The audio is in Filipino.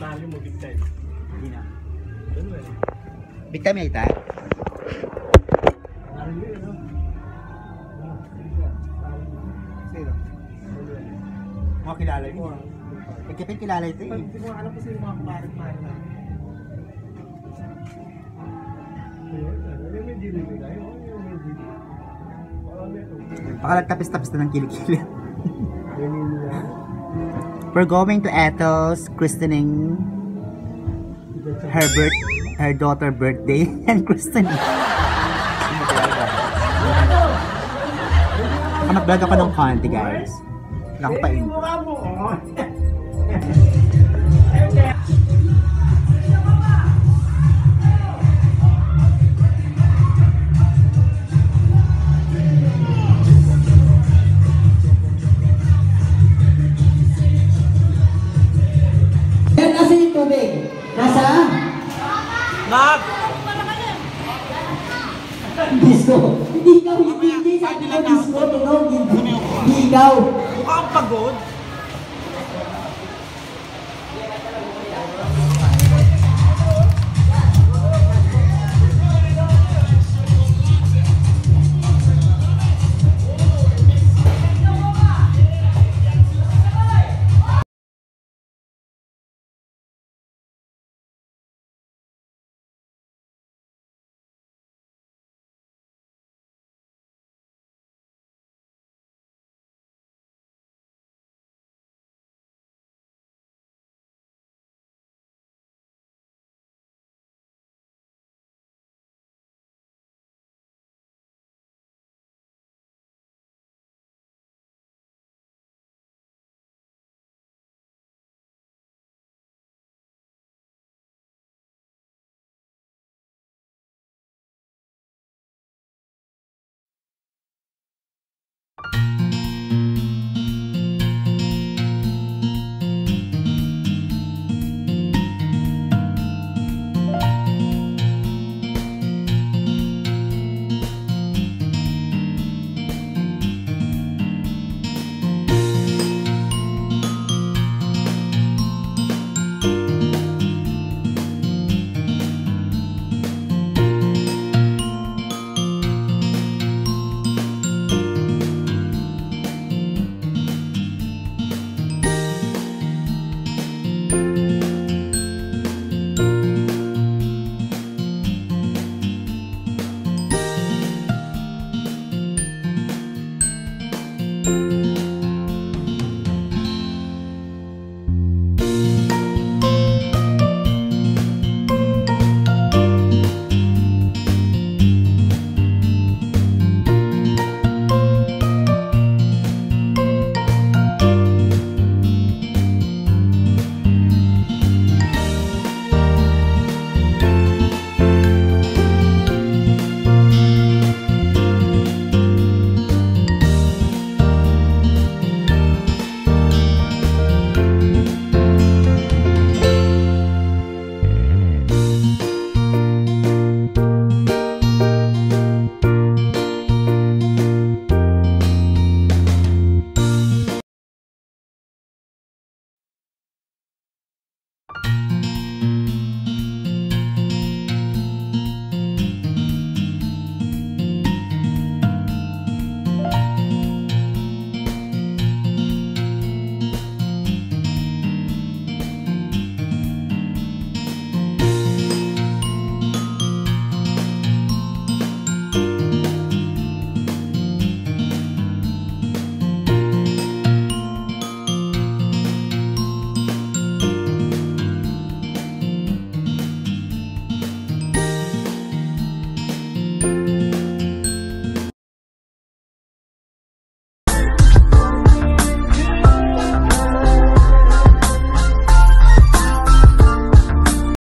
malalim mo, big time. Hindi na. Ano eh? Big time na ita? Malalim yun, no? Sino? Mga kilala niyo. Pagkipin kilala ito eh. Hindi ko alam kasi yung mga kumarit-marit na. Baka nagtapis-tapis na ng kilikili. We're going to Ethel's christening her daughter birthday and christening. Mag-vlog ako ng konti guys. Wala akong pain. Nag! Disco. Hindi ikaw, hindi sabi ko disco, tunog. Hindi ikaw. Mukhang pagod. you.